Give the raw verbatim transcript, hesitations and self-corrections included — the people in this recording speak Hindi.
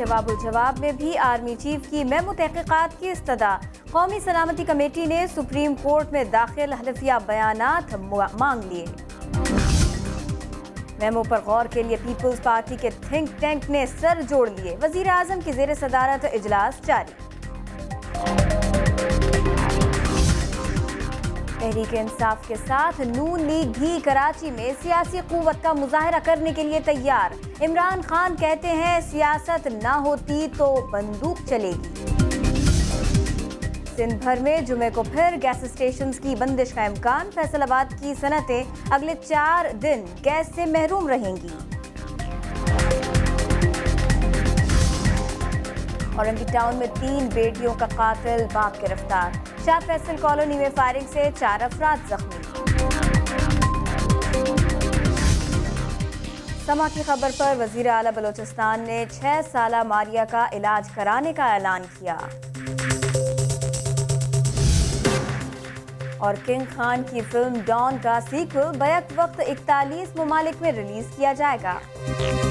जवाब जवाब में भी आर्मी चीफ की मेमो तहकीकात की इस्तदा। कौमी सलामती कमेटी ने सुप्रीम कोर्ट में दाखिल हलफिया बयानात मांग लिए। मेमो पर गौर के लिए पीपल्स पार्टी के थिंक टैंक ने सर जोड़ लिए। वजीर आजम की जेर सदारत इजलास जारी। तहरीक इंसाफ के साथ नून लीग भी कराची में सियासी कुव्वत का मुजाहरा करने के लिए तैयार। इमरान खान कहते हैं सियासत ना होती तो बंदूक चलेगी। सिंध भर में जुमे को फिर गैस स्टेशन की बंदिश का इम्कान। फैसलाबाद की सनतें अगले चार दिन गैस से महरूम रहेंगी। औरंगी टाउन में तीन बेटियों का कातिल बाप गिरफ्तार। शाह फैसल कॉलोनी में फायरिंग से चार अफराद जख्मी। समा की खबर पर वजीर आला बलोचिस्तान ने छह साला मारिया का इलाज कराने का ऐलान किया। और किंग खान की फिल्म डॉन का सीक्वल बैक वक्त इकतालीस ममालिक में रिलीज किया जाएगा।